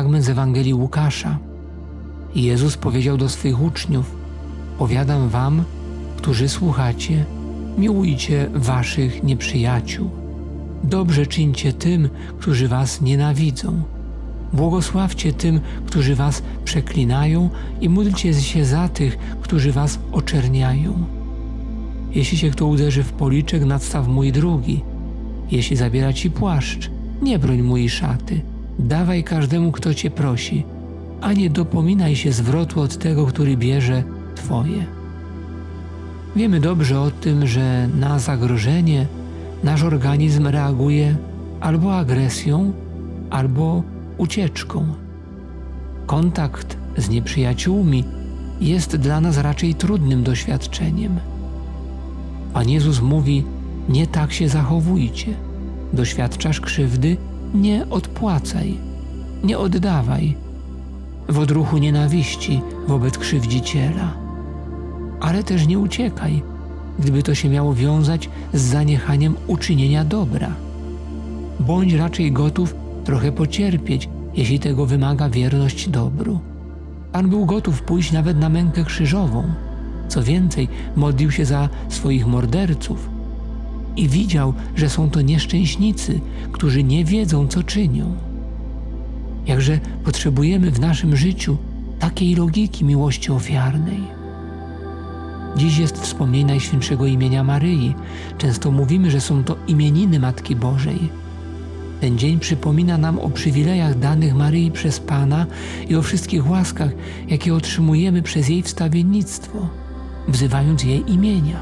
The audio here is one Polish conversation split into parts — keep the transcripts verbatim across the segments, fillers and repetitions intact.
fragment z Ewangelii Łukasza. Jezus powiedział do swych uczniów: powiadam wam, którzy słuchacie, miłujcie waszych nieprzyjaciół. Dobrze czyńcie tym, którzy was nienawidzą. Błogosławcie tym, którzy was przeklinają i módlcie się za tych, którzy was oczerniają. Jeśli cię kto uderzy w policzek, nadstaw mu i drugi. Jeśli zabiera ci płaszcz, nie broń mu i szaty. Dawaj każdemu, kto cię prosi, a nie dopominaj się zwrotu od tego, który bierze twoje. Wiemy dobrze o tym, że na zagrożenie nasz organizm reaguje albo agresją, albo ucieczką. Kontakt z nieprzyjaciółmi jest dla nas raczej trudnym doświadczeniem. Pan Jezus mówi: nie tak się zachowujcie. Doświadczasz krzywdy? Nie odpłacaj, nie oddawaj w odruchu nienawiści wobec krzywdziciela. Ale też nie uciekaj, gdyby to się miało wiązać z zaniechaniem uczynienia dobra. Bądź raczej gotów trochę pocierpieć, jeśli tego wymaga wierność dobru. Pan był gotów pójść nawet na mękę krzyżową. Co więcej, modlił się za swoich morderców i widział, że są to nieszczęśnicy, którzy nie wiedzą, co czynią. Jakże potrzebujemy w naszym życiu takiej logiki miłości ofiarnej. Dziś jest wspomnienie Najświętszego imienia Maryi. Często mówimy, że są to imieniny Matki Bożej. Ten dzień przypomina nam o przywilejach danych Maryi przez Pana i o wszystkich łaskach, jakie otrzymujemy przez jej wstawiennictwo, wzywając jej imienia.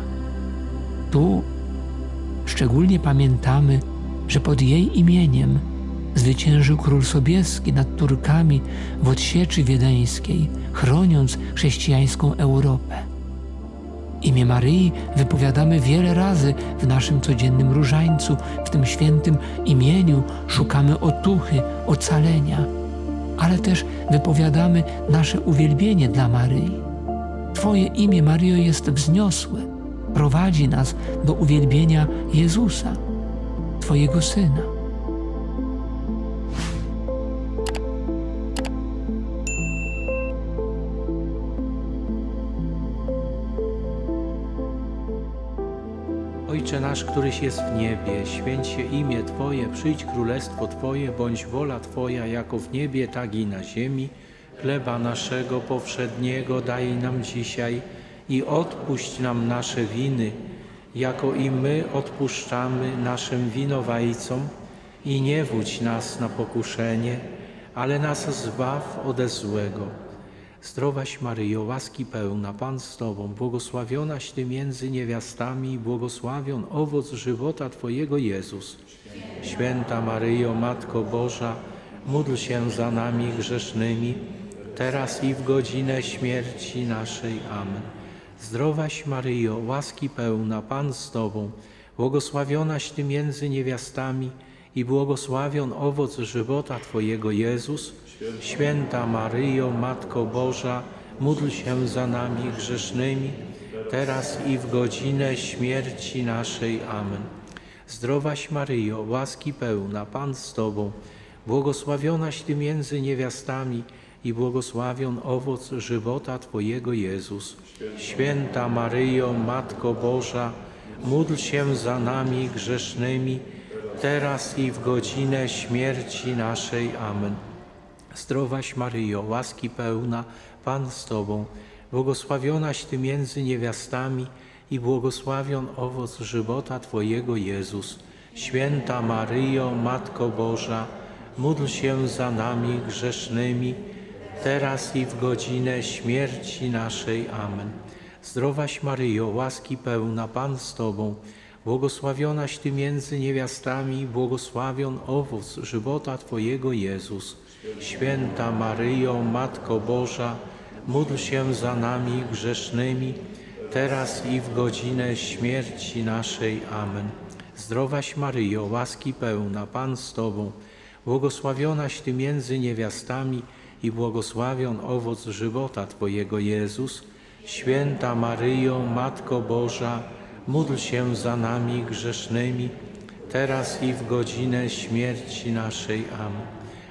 Tu szczególnie pamiętamy, że pod jej imieniem zwyciężył król Sobieski nad Turkami w odsieczy wiedeńskiej, chroniąc chrześcijańską Europę. Imię Maryi wypowiadamy wiele razy w naszym codziennym różańcu. W tym świętym imieniu szukamy otuchy, ocalenia, ale też wypowiadamy nasze uwielbienie dla Maryi. Twoje imię, Maryjo, jest wzniosłe. Prowadzi nas do uwielbienia Jezusa, Twojego Syna. Ojcze nasz, któryś jest w niebie, święć się imię Twoje, przyjdź królestwo Twoje, bądź wola Twoja, jako w niebie, tak i na ziemi. Chleba naszego powszedniego daj nam dzisiaj i odpuść nam nasze winy, jako i my odpuszczamy naszym winowajcom. I nie wódź nas na pokuszenie, ale nas zbaw ode złego. Zdrowaś Maryjo, łaski pełna, Pan z Tobą, błogosławionaś Ty między niewiastami i błogosławion owoc żywota Twojego Jezus. Święta Maryjo, Matko Boża, módl się za nami grzesznymi, teraz i w godzinę śmierci naszej. Amen. Zdrowaś Maryjo, łaski pełna, Pan z Tobą, błogosławionaś Ty między niewiastami i błogosławion owoc żywota Twojego Jezus. Święta Maryjo, Matko Boża, módl się za nami grzesznymi, teraz i w godzinę śmierci naszej. Amen. Zdrowaś Maryjo, łaski pełna, Pan z Tobą, błogosławionaś Ty między niewiastami i błogosławion owoc żywota Twojego Jezus. Święta Maryjo, Matko Boża, módl się za nami grzesznymi, teraz i w godzinę śmierci naszej. Amen. Zdrowaś Maryjo, łaski pełna, Pan z Tobą, błogosławionaś Ty między niewiastami i błogosławion owoc żywota Twojego Jezus. Święta Maryjo, Matko Boża, módl się za nami grzesznymi, teraz i w godzinę śmierci naszej. Amen. Zdrowaś Maryjo, łaski pełna, Pan z Tobą, błogosławionaś Ty między niewiastami i błogosławion owoc żywota Twojego Jezus. Święta Maryjo, Matko Boża, módl się za nami grzesznymi, teraz i w godzinę śmierci naszej. Amen. Zdrowaś Maryjo, łaski pełna, Pan z Tobą, błogosławionaś Ty między niewiastami i błogosławion owoc żywota Twojego Jezus. Święta Maryjo, Matko Boża, módl się za nami grzesznymi, teraz i w godzinę śmierci naszej. Amen.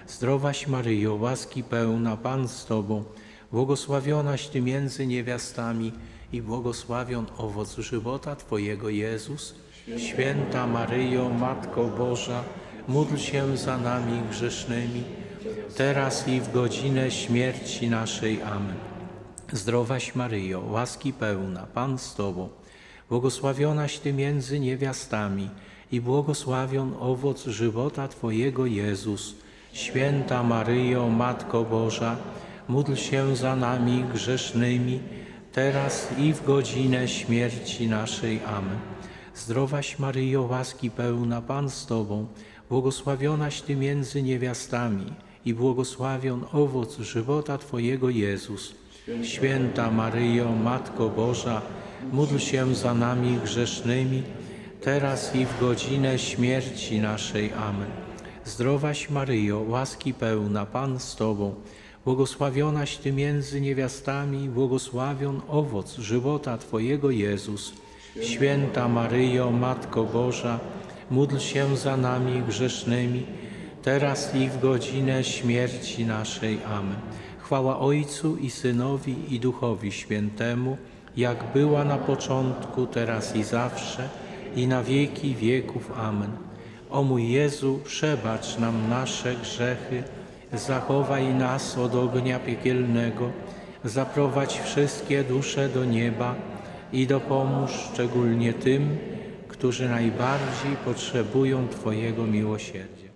Zdrowaś Maryjo, łaski pełna, Pan z Tobą, błogosławionaś Ty między niewiastami i błogosławion owoc żywota Twojego Jezus. Święta Maryjo, Matko Boża, módl się za nami grzesznymi, teraz i w godzinę śmierci naszej. Amen. Zdrowaś Maryjo, łaski pełna, Pan z Tobą, błogosławionaś Ty między niewiastami i błogosławion owoc żywota Twojego Jezus. Święta Maryjo, Matko Boża, módl się za nami grzesznymi, teraz i w godzinę śmierci naszej. Amen. Zdrowaś Maryjo, łaski pełna, Pan z Tobą, błogosławionaś Ty między niewiastami i błogosławion owoc żywota Twojego Jezus. Święta Maryjo, Matko Boża, módl się za nami grzesznymi, teraz i w godzinę śmierci naszej. Amen. Zdrowaś Maryjo, łaski pełna, Pan z Tobą, błogosławionaś Ty między niewiastami i błogosławion owoc żywota Twojego Jezus. Święta Maryjo, Matko Boża, módl się za nami grzesznymi, teraz i w godzinę śmierci naszej. Amen. Chwała Ojcu i Synowi i Duchowi Świętemu, jak była na początku, teraz i zawsze, i na wieki wieków. Amen. O mój Jezu, przebacz nam nasze grzechy, zachowaj nas od ognia piekielnego, zaprowadź wszystkie dusze do nieba i dopomóż szczególnie tym, którzy najbardziej potrzebują Twojego miłosierdzia.